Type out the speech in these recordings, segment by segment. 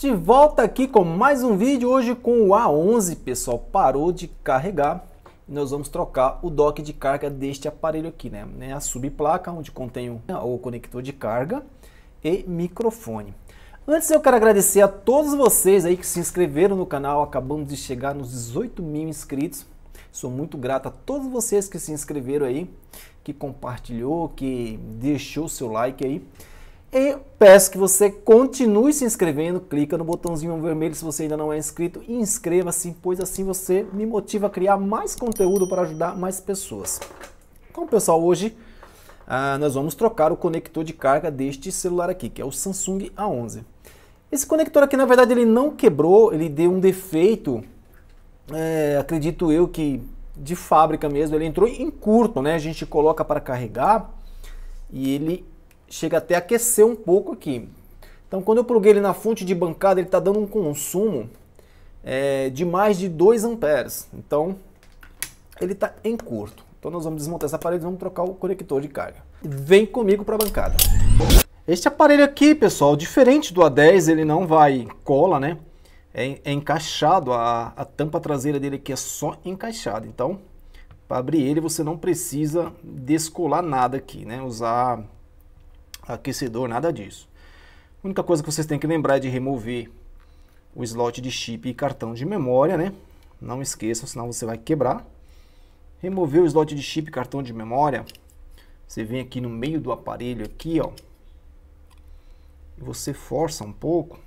De volta aqui com mais um vídeo, hoje com o A11, pessoal, parou de carregar e nós vamos trocar o dock de carga deste aparelho aqui, né? A subplaca, onde contém o conector de carga e microfone. Antes eu quero agradecer a todos vocês aí que se inscreveram no canal, acabamos de chegar nos 18 mil inscritos. Sou muito grato a todos vocês que se inscreveram aí, que compartilhou, que deixou seu like aí. E peço que você continue se inscrevendo, clica no botãozinho vermelho se você ainda não é inscrito e inscreva-se, pois assim você me motiva a criar mais conteúdo para ajudar mais pessoas. Então, pessoal, hoje nós vamos trocar o conector de carga deste celular aqui, que é o Samsung A11. Esse conector aqui, na verdade, ele não quebrou, ele deu um defeito, acredito eu que de fábrica mesmo, ele entrou em curto, né? A gente coloca para carregar e ele chega até a aquecer um pouco aqui. Então, quando eu pluguei ele na fonte de bancada, ele está dando um consumo de mais de 2 amperes. Então, ele está em curto. Então, nós vamos desmontar esse aparelho e vamos trocar o conector de carga. Vem comigo para a bancada. Este aparelho aqui, pessoal, diferente do A10, ele não vai cola, né? É encaixado, a tampa traseira dele aqui é só encaixada. Então, para abrir ele, você não precisa descolar nada aqui, né? Usar aquecedor, nada disso. A única coisa que vocês têm que lembrar é de remover o slot de chip e cartão de memória, né? Não esqueçam, senão você vai quebrar. Remover o slot de chip e cartão de memória, você vem aqui no meio do aparelho aqui, ó, e você força um pouco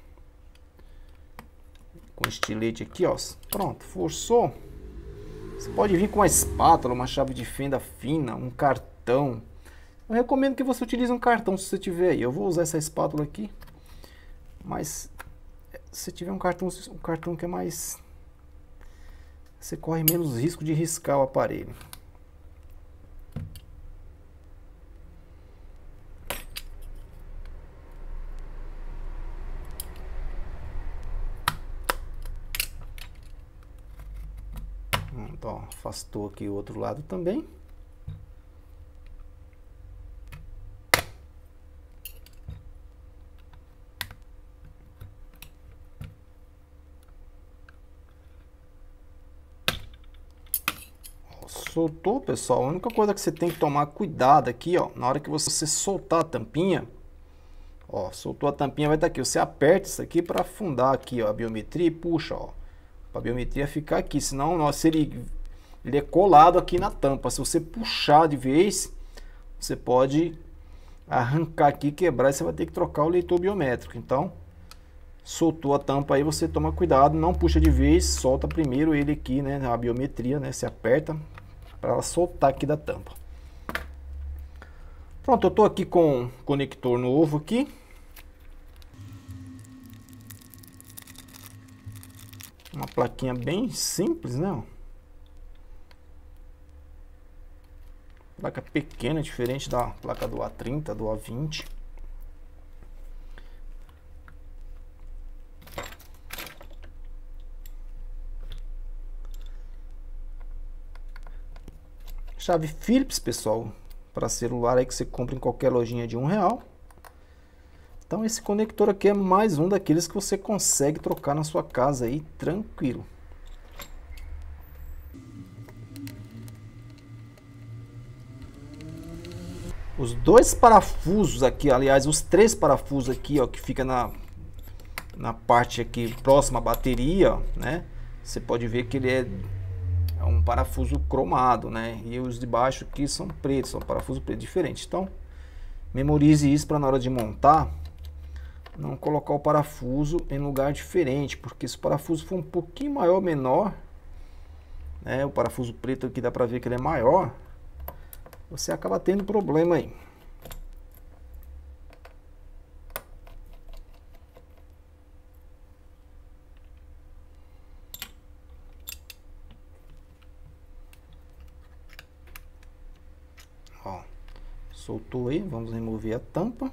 com o estilete aqui, ó. Pronto, forçou. Você pode vir com uma espátula, uma chave de fenda fina, um cartão. Eu recomendo que você utilize um cartão se você tiver aí. Eu vou usar essa espátula aqui, mas se tiver um cartão que é mais... você corre menos risco de riscar o aparelho. Então, afastou aqui o outro lado também. Soltou, pessoal. A única coisa que você tem que tomar cuidado aqui, ó, na hora que você soltar a tampinha, ó, soltou a tampinha, vai estar aqui. Você aperta isso aqui para afundar aqui, ó, a biometria e puxa, ó, para a biometria ficar aqui. Senão, nossa, ele é colado aqui na tampa. Se você puxar de vez, você pode arrancar aqui, quebrar, e você vai ter que trocar o leitor biométrico. Então, soltou a tampa aí, você toma cuidado, não puxa de vez, solta primeiro ele aqui, né, a biometria, né, você aperta para ela soltar aqui da tampa. Pronto, eu tô aqui com o conector novo aqui. Uma plaquinha bem simples, né? Placa pequena, diferente da placa do A30, do A20. Chave Phillips, pessoal, para celular aí que você compra em qualquer lojinha de R$1. Então esse conector aqui é mais um daqueles que você consegue trocar na sua casa aí tranquilo. Os dois parafusos aqui, aliás, os 3 parafusos aqui, ó, que fica na parte aqui próxima à bateria, né? Você pode ver que ele é um parafuso cromado, né? E os de baixo aqui são pretos, são parafuso preto diferente. Então, memorize isso para na hora de montar, não colocar o parafuso em lugar diferente, porque se o parafuso for um pouquinho maior ou menor, né? O parafuso preto aqui dá para ver que ele é maior, você acaba tendo problema aí. Ó, soltou aí, vamos remover a tampa.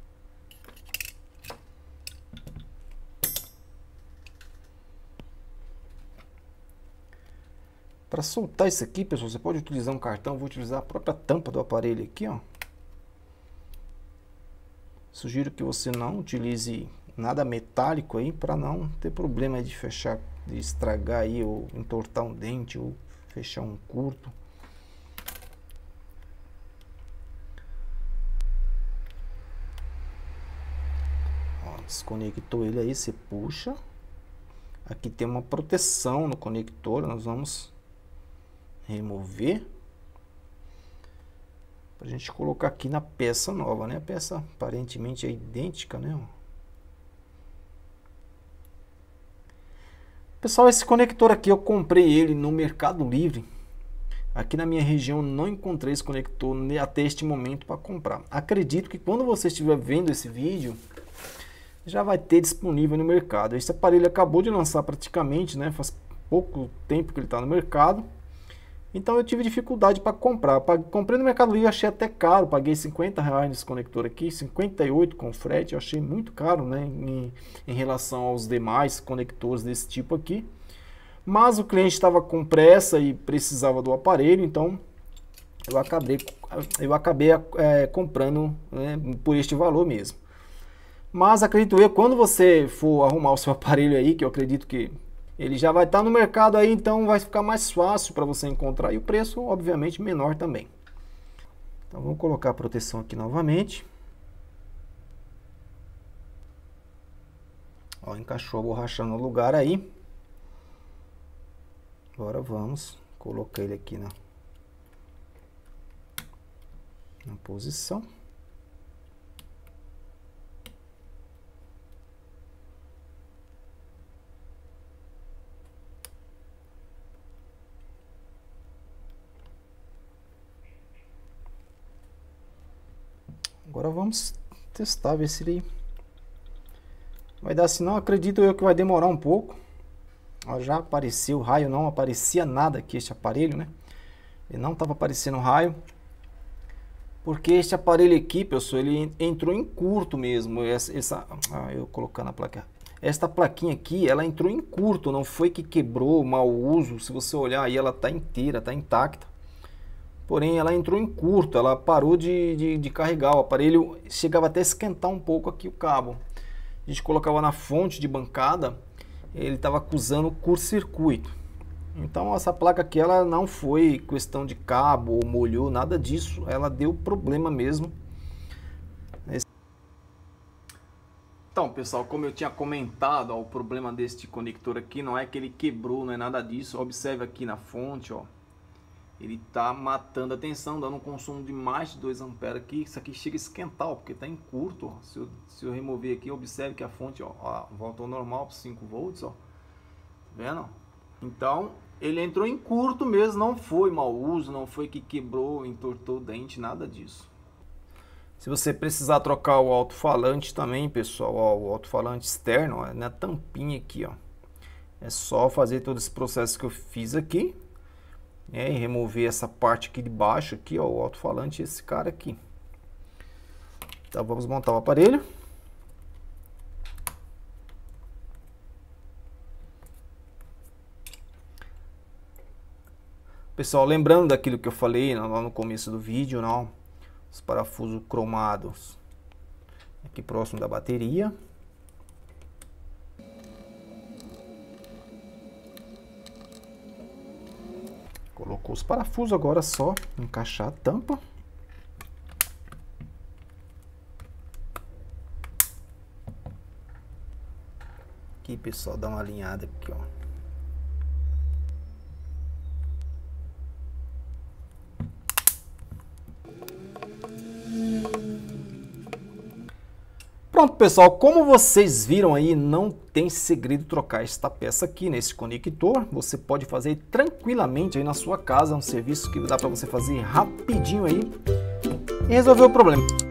Para soltar isso aqui, pessoal, você pode utilizar um cartão. Eu vou utilizar a própria tampa do aparelho aqui, ó. Sugiro que você não utilize nada metálico aí, para não ter problema de fechar, de estragar aí, ou entortar um dente, ou fechar um curto. Ó, desconectou ele aí, você puxa. Aqui tem uma proteção no conector, nós vamos remover pra gente colocar aqui na peça nova, né? A peça aparentemente é idêntica, né? Pessoal, esse conector aqui eu comprei ele no Mercado Livre. Aqui na minha região não encontrei esse conector até este momento para comprar. Acredito que quando você estiver vendo esse vídeo, já vai ter disponível no mercado. Esse aparelho acabou de lançar praticamente, né? Faz pouco tempo que ele está no mercado. Então eu tive dificuldade para comprar. Comprei no Mercado Livre, achei até caro. Paguei R$50 nesse conector aqui, 58 com frete. Eu achei muito caro, né? Em relação aos demais conectores desse tipo aqui. Mas o cliente estava com pressa e precisava do aparelho, então eu acabei comprando, né, por este valor mesmo. Mas acredito eu, quando você for arrumar o seu aparelho aí, que eu acredito que ele já vai estar no mercado aí, então vai ficar mais fácil para você encontrar. E o preço, obviamente, menor também. Então vamos colocar a proteção aqui novamente. Ó, encaixou a borracha no lugar aí. Agora vamos colocar ele aqui na posição. Agora vamos testar, ver se ele vai dar sinal. Acredito eu que vai demorar um pouco. Ó, já apareceu o raio, não aparecia nada aqui este aparelho, né? Ele não estava aparecendo raio. Porque este aparelho aqui, pessoal, ele entrou em curto mesmo. Eu colocando a placa. Esta plaquinha aqui, ela entrou em curto, não foi que quebrou, mau uso. Se você olhar aí, ela está inteira, está intacta. Porém, ela entrou em curto, ela parou de carregar. O aparelho chegava até a esquentar um pouco aqui o cabo. A gente colocava na fonte de bancada, ele estava acusando curto-circuito. Então, essa placa aqui, ela não foi questão de cabo ou molhou, nada disso. Ela deu problema mesmo. Então, pessoal, como eu tinha comentado, ó, o problema deste conector aqui não é que ele quebrou, não é nada disso. Observe aqui na fonte, ó. Ele tá matando a tensão, dando um consumo de mais de 2 amperes aqui. Isso aqui chega a esquentar, ó, porque tá em curto. Ó. Se eu remover aqui, observe que a fonte, ó, volta ao normal para 5 volts, ó. Tá vendo? Então, ele entrou em curto mesmo, não foi mau uso, não foi que quebrou, entortou o dente, nada disso. Se você precisar trocar o alto-falante também, pessoal, ó, o alto-falante externo, ó, na tampinha aqui, ó. É só fazer todo esse processo que eu fiz aqui. E remover essa parte aqui de baixo aqui, ó, o alto-falante, esse cara aqui. Então vamos montar o aparelho. Pessoal, lembrando daquilo que eu falei lá no começo do vídeo, não, os parafusos cromados aqui próximo da bateria. Colocou os parafusos, agora é só encaixar a tampa. Aqui, pessoal, dá uma alinhada aqui, ó. Pronto, pessoal, como vocês viram aí, não tem segredo trocar esta peça aqui nesse conector. Você pode fazer tranquilamente aí na sua casa, é um serviço que dá para você fazer rapidinho aí e resolver o problema.